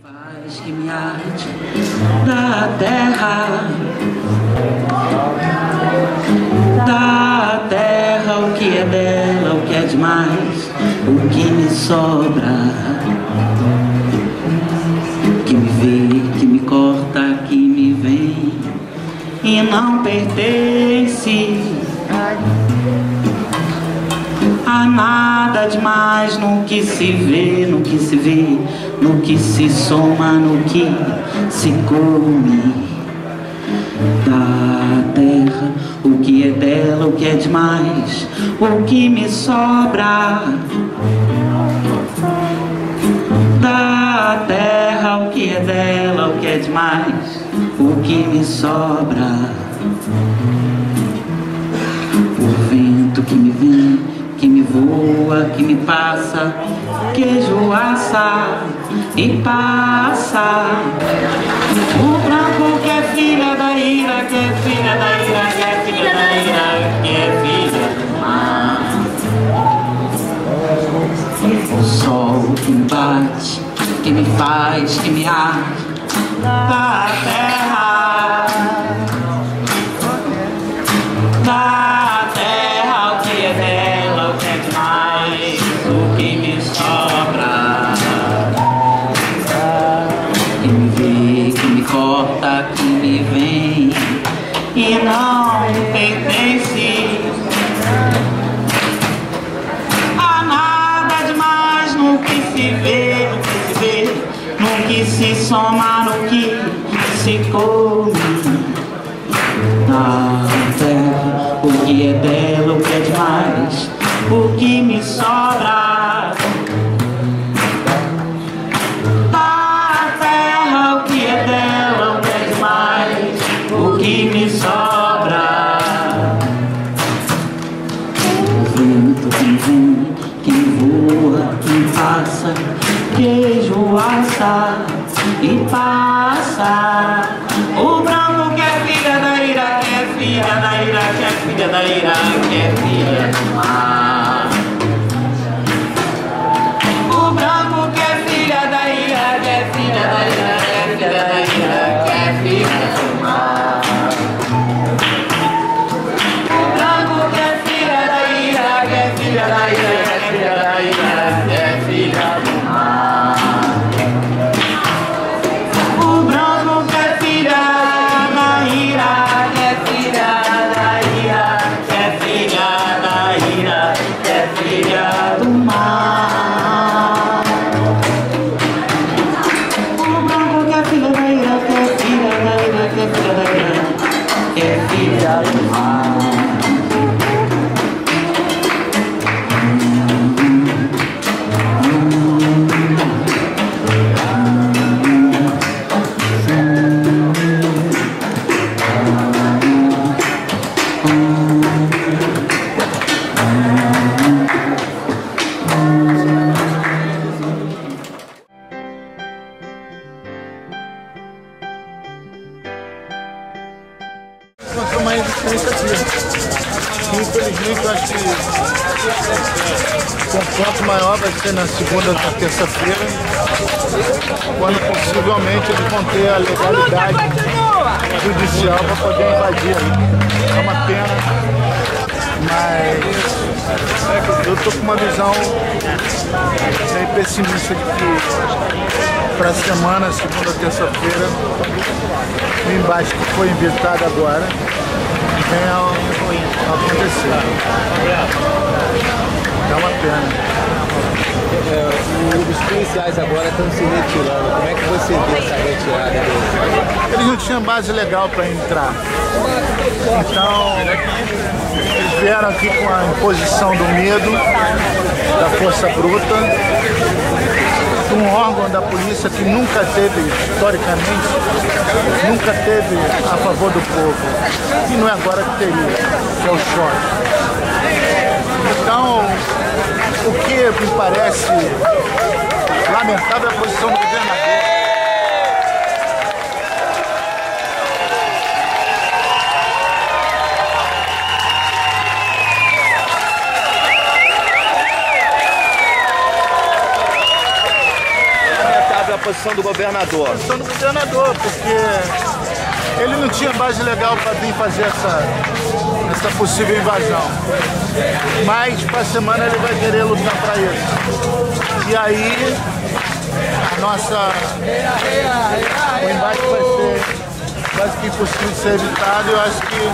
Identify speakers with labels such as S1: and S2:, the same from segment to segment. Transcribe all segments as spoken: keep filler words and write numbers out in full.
S1: Paz que me arde da terra, da terra, o que é dela, o que é demais, o que me sobra, que me vê, que me corta, que me vem e não pertence a nada demais no que se vê, no que se vê, no que se soma, no que se come. Da terra, o que é dela, o que é demais, o que me sobra. Da terra, o que é dela, o que é demais, o que me sobra. O vento que me vem, que me voa, que me passa, queijo assa e passa. O branco que é filha da ira, que é filha da ira, que é filha da ira, que é filha do mar. O sol que me bate, que me faz, que me arde da terra, da terra, o que é dela, o que é demais, o que me sobra, que me vê, que me corta, que me vem e não pertence a nada demais no que se vê, no que se vê, no que se soma, no que se come. Na terra, o que é dela, o que é demais, o que me sobra. Da terra, o que é dela, o que é demais, o que me sobra. O vento que vem, que voa, que passa, queijo assa e passa. O branco que é filha da ira, que é filha da ira, que é filha da ira, que é filha do mar. O branco que é filha da ira, que é filha da ira, que é filha da ira, que é filha do mar. O branco que é filha da ira, que é filha da ira, que é filha da ira, que é filha do mar. O branco que é filha da ira, que é filha da ira, que é filha da ira, que é filha do mar. O branco que é filha da ira, que é filha da ira, que é filha da ira, que é filha do mar.
S2: Foi uma iniciativa. Infelizmente, eu acho que o confronto maior vai ser na segunda ou na terça-feira, quando possivelmente eles vão ter a legalidade judicial para poder invadir. É uma pena, mas eu estou com uma visão meio pessimista de que para a semana, segunda ou terça-feira, o embate que foi inventado agora venha a acontecer. É uma pena.
S3: É, os policiais agora estão se retirando. Como é que você vê essa retirada?
S2: Eles não tinham base legal para entrar. Então, eles vieram aqui com a imposição do medo, da força bruta, de um órgão da polícia que nunca teve, historicamente, nunca teve a favor do povo. E não é agora que teria, que é o choque. Então, o que me parece lamentável é a posição do governador.
S4: a posição do governador?
S2: A posição do governador, porque ele não tinha base legal para vir fazer essa, essa possível invasão. Mas para a semana ele vai querer lutar para isso. E aí a nossa... o embate vai ser quase que impossível de ser evitado. Eu acho que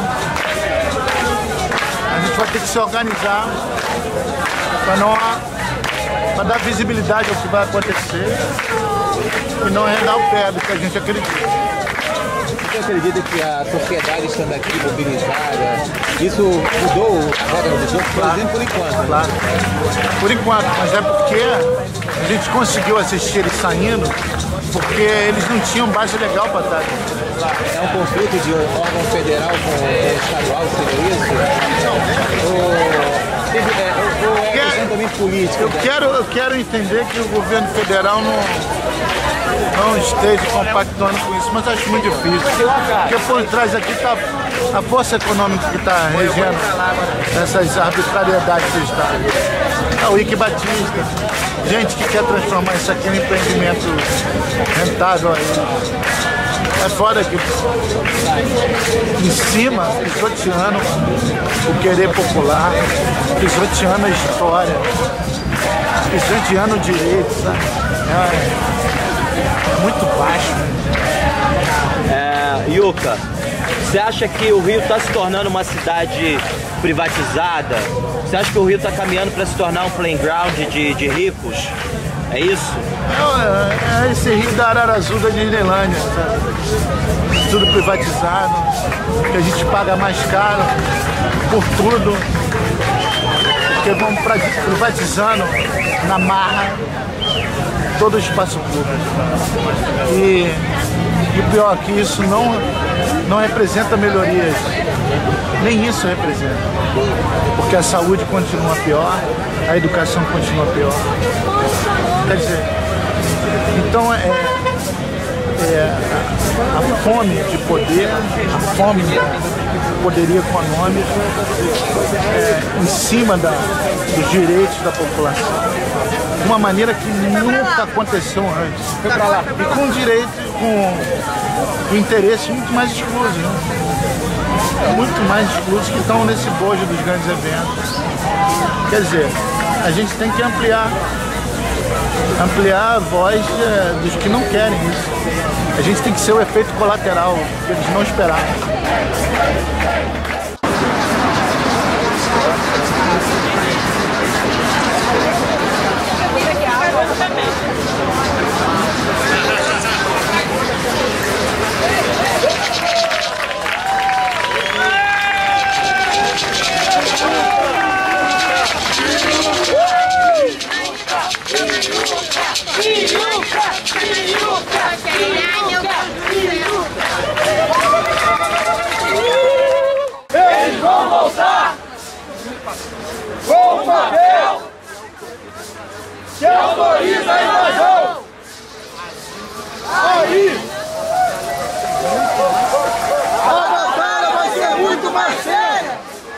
S2: a gente vai ter que se organizar para não para dar visibilidade ao que vai acontecer e não arredar o pé do que a gente acredita.
S3: Você acredita que a sociedade estando aqui mobilizada, isso mudou a roda do jogo, por exemplo, por enquanto?
S2: Claro, por enquanto, mas é porque a gente conseguiu assistir eles saindo porque eles não tinham base legal para estar aqui.
S3: É um conflito de órgão federal com o estadual, seria isso? Ou, é, ou é questão também política?
S2: Eu quero, eu quero entender que o governo federal não, não esteja compactuando com isso, mas acho muito difícil. Porque por trás aqui está a força econômica que está regendo essas arbitrariedades do Estado. É o Ike Batista, gente que quer transformar isso aqui em empreendimento rentável aí. É foda que em cima, pisoteando o querer popular, pisoteando a história, pisoteando o direito, sabe? É, é muito baixo.
S4: É, Yuka, você acha que o Rio está se tornando uma cidade privatizada? Você acha que o Rio está caminhando para se tornar um playground de, de ricos? É isso?
S2: É, é esse rio da Ararazu da Disneylândia, sabe? Tudo privatizado, que a gente paga mais caro por tudo, porque vamos privatizando na marra todo o espaço público. E, e o pior é que isso não, não representa melhorias, nem isso representa, porque a saúde continua pior, a educação continua pior. Quer dizer, então é, é a fome de poder, a fome do poderio econômico é, em cima da, dos direitos da população, de uma maneira que nunca aconteceu antes. E com direito, com, com interesses muito mais exclusos, né? muito mais exclusos que estão nesse bojo dos grandes eventos. Quer dizer, a gente tem que ampliar ampliar a voz é, dos que não querem isso. A gente tem que ser o efeito colateral que eles não esperavam.
S5: Eles vão voltar com o papel que autoriza a invasão. Aí a batalha vai ser muito mais séria.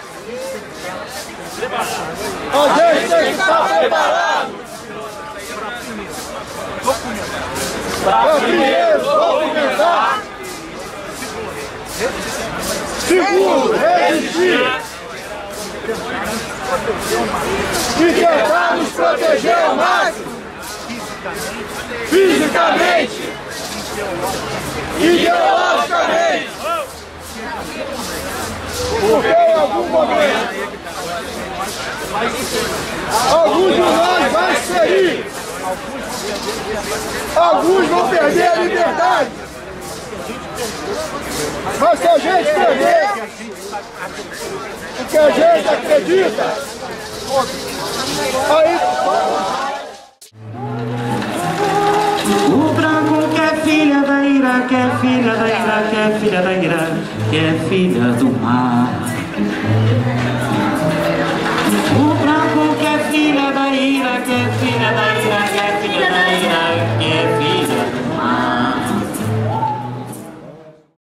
S5: A gente tem que estar preparado para primeiro documentar, segundo resistir e tentar nos proteger ao máximo, fisicamente, ideologicamente, porque em algum momento alguns de nós vai se ferir, alguns vão perder a liberdade, mas se a gente perder o que a gente acredita, aí...
S1: O branco que é filha da ira, que é filha da ira, que é filha da ira, que é filha do mar. O branco que é filha da ira, que é filha da ira.